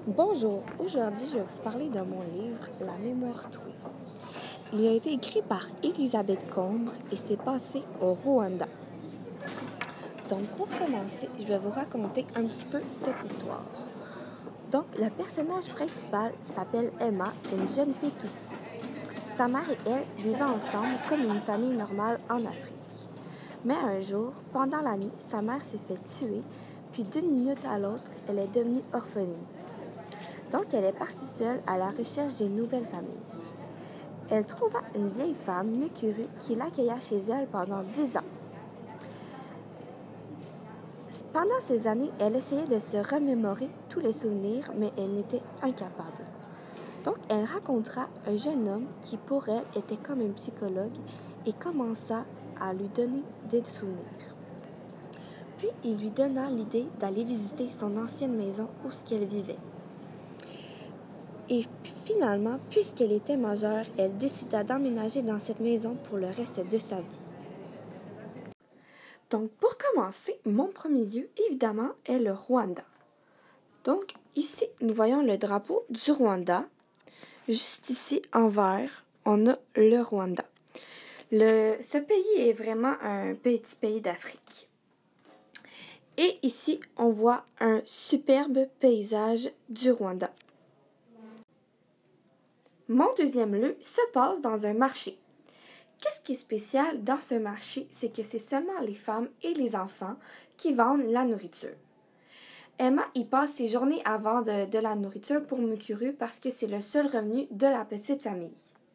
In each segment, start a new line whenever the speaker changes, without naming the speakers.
Bonjour, aujourd'hui je vais vous parler de mon livre La mémoire trouée. Il a été écrit par Elisabeth Combre et s'est passé au Rwanda. Donc pour commencer, je vais vous raconter un petit peu cette histoire. Donc le personnage principal s'appelle Emma, une jeune fille Tutsi. Sa mère et elle vivaient ensemble comme une famille normale en Afrique. Mais un jour, pendant la nuit, sa mère s'est fait tuer, puis d'une minute à l'autre, elle est devenue orpheline. Donc, elle est partie seule à la recherche d'une nouvelle famille. Elle trouva une vieille femme, Mukuru, qui l'accueilla chez elle pendant 10 ans. Pendant ces années, elle essayait de se remémorer tous les souvenirs, mais elle n'était incapable. Donc, elle rencontra un jeune homme qui, pour elle, était comme un psychologue et commença à lui donner des souvenirs. Puis, il lui donna l'idée d'aller visiter son ancienne maison où elle vivait. Et finalement, puisqu'elle était majeure, elle décida d'emménager dans cette maison pour le reste de sa vie. Donc, pour commencer, mon premier lieu, évidemment, est le Rwanda. Donc, ici, nous voyons le drapeau du Rwanda. Juste ici, en vert, on a le Rwanda. Ce pays est vraiment un petit pays d'Afrique. Et ici, on voit un superbe paysage du Rwanda. Mon deuxième lieu se passe dans un marché. Qu'est-ce qui est spécial dans ce marché, c'est que c'est seulement les femmes et les enfants qui vendent la nourriture. Emma y passe ses journées à vendre de la nourriture pour Mukuru parce que c'est le seul revenu de la petite famille.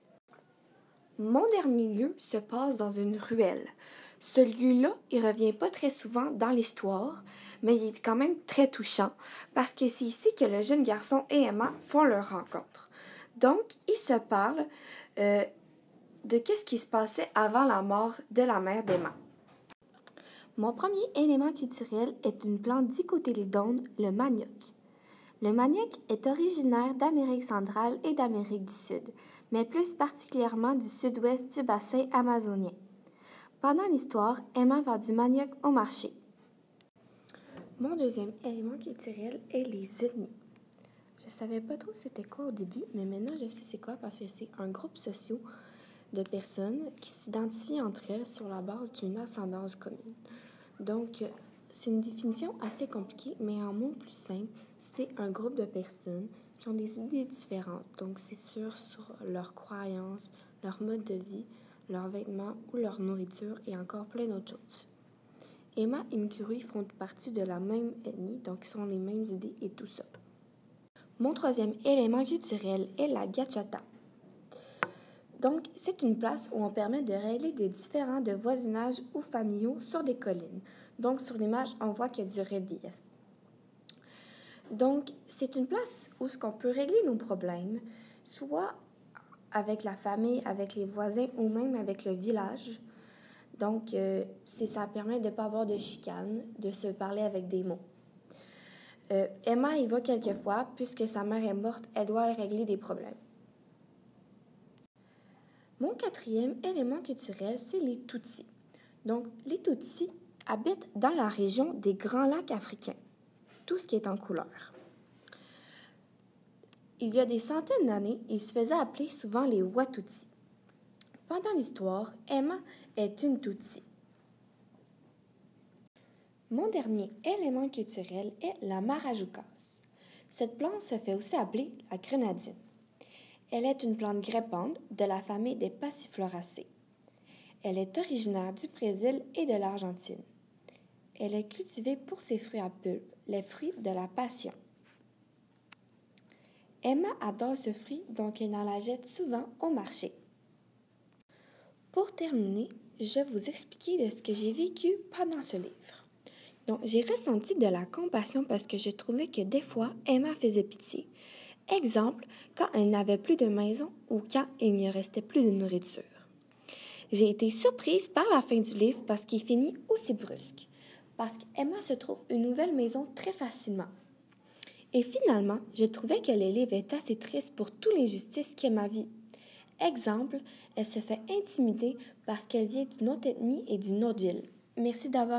Mon dernier lieu se passe dans une ruelle. Ce lieu-là, il revient pas très souvent dans l'histoire, mais il est quand même très touchant parce que c'est ici que le jeune garçon et Emma font leur rencontre. Donc, ils se parlent de qu'est-ce qui se passait avant la mort de la mère d'Emma. Mon premier élément culturel est une plante dicotylédone, le manioc. Le manioc est originaire d'Amérique centrale et d'Amérique du Sud, mais plus particulièrement du sud-ouest du bassin amazonien. Pendant l'histoire, Emma vend du manioc au marché. Mon deuxième élément culturel est les ethnies. Je savais pas trop c'était quoi au début, mais maintenant je sais c'est quoi parce que c'est un groupe social de personnes qui s'identifient entre elles sur la base d'une ascendance commune. Donc, c'est une définition assez compliquée, mais en mots plus simples, c'est un groupe de personnes qui ont des idées différentes. Donc, c'est sûr sur leurs croyances, leur mode de vie, leurs vêtements ou leur nourriture et encore plein d'autres choses. Emma et Mukuru font partie de la même ethnie, donc ils ont les mêmes idées et tout ça. Mon troisième élément culturel est la gachata. Donc, c'est une place où on permet de régler des différends de voisinage ou familiaux sur des collines. Donc, sur l'image, on voit qu'il y a du relief. Donc, c'est une place où on peut régler nos problèmes, soit avec la famille, avec les voisins ou même avec le village. Donc, ça permet de ne pas avoir de chicane, de se parler avec des mots. Emma y va quelquefois, puisque sa mère est morte, elle doit régler des problèmes. Mon quatrième élément culturel, c'est les Tutsis. Donc, les Tutsis habitent dans la région des Grands Lacs africains, tout ce qui est en couleur. Il y a des centaines d'années, ils se faisaient appeler souvent les Watusi. Pendant l'histoire, Emma est une Tutsi. Mon dernier élément culturel est la Marajoukas. Cette plante se fait aussi appeler la grenadine. Elle est une plante grimpante de la famille des Passifloracées. Elle est originaire du Brésil et de l'Argentine. Elle est cultivée pour ses fruits à pulpe, les fruits de la passion. Emma adore ce fruit, donc elle en la jette souvent au marché. Pour terminer, je vais vous expliquer de ce que j'ai vécu pendant ce livre. Donc, j'ai ressenti de la compassion parce que je trouvais que des fois, Emma faisait pitié. Exemple, quand elle n'avait plus de maison ou quand il ne restait plus de nourriture. J'ai été surprise par la fin du livre parce qu'il finit aussi brusque, parce qu'Emma se trouve une nouvelle maison très facilement. Et finalement, je trouvais que le livre est assez triste pour toute l'injustice qu'Emma vit. Exemple, elle se fait intimider parce qu'elle vient d'une autre ethnie et d'une autre ville. Merci d'avoir